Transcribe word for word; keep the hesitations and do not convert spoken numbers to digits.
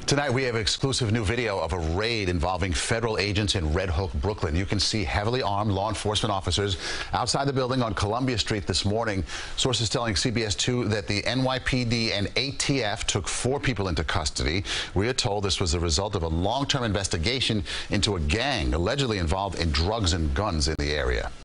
Tonight we have exclusive new video of a raid involving federal agents in Red Hook, Brooklyn. You can see heavily armed law enforcement officers outside the building on Columbia Street this morning. Sources telling C B S two that the N Y P D and A T F took four people into custody. We are told this was the result of a long-term investigation into a gang allegedly involved in drugs and guns in the area.